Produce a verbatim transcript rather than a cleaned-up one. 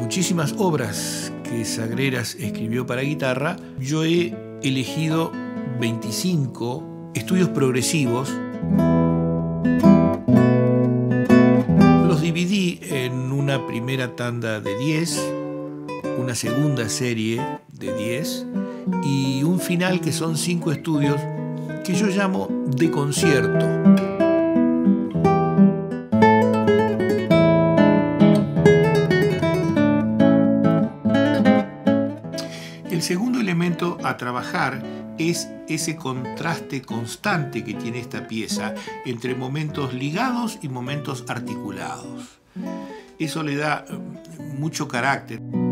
muchísimas obras que Sagreras escribió para guitarra, yo he elegido veinticinco estudios progresivos. Los dividí en una primera tanda de diez, una segunda serie de diez y un final que son cinco estudios que yo llamo de concierto. El segundo elemento a trabajar es ese contraste constante que tiene esta pieza entre momentos ligados y momentos articulados. Eso le da mucho carácter.